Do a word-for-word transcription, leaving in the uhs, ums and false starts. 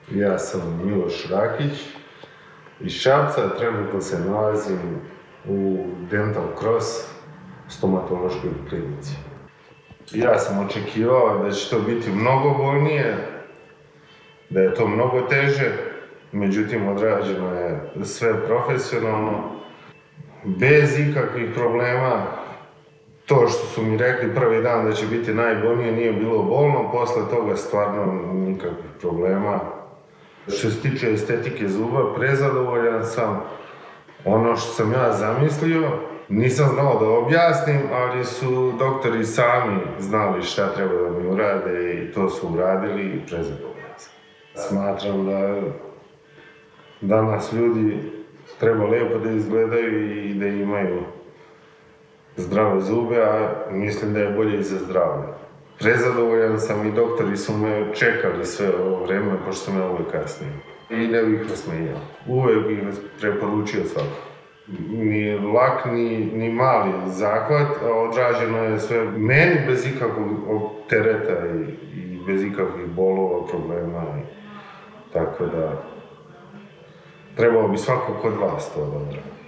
Ja sam Miloš Rakić iz Šapca, trenutno se nalazim u Dental Cross stomatološkoj klinici. Ja sam očekivao da će to biti mnogo bolnije, da je to mnogo teže, međutim odrađeno je sve profesionalno, bez ikakvih problema. To što su mi rekli prvi dan da će biti najbolnije nije bilo bolno, posle toga stvarno nikakvih problema. Što se tiče estetike zuba, prezadovoljan sam. Ono što sam ja zamislio, nisam znao da objasnim, ali su doktori sami znali šta treba da mi urade i to su uradili i prezadovoljan sam. Smatram da danas ljudi treba lepo da izgledaju i da imaju zdrave zube, a mislim da je bolje i za zdravlje. Prezadovoljan sam i doktori su me čekali sve ovo vreme, pošto sam ja uvek kasnije. I ne bih nasmejao. Uvek bih preporučio svako. Ni lak, ni, ni mali zahvat, a odrađeno je sve meni bez ikakvog tereta i, i bez ikakvih bolova, problema. I, tako da, trebalo bi svako kod vas to da odradi.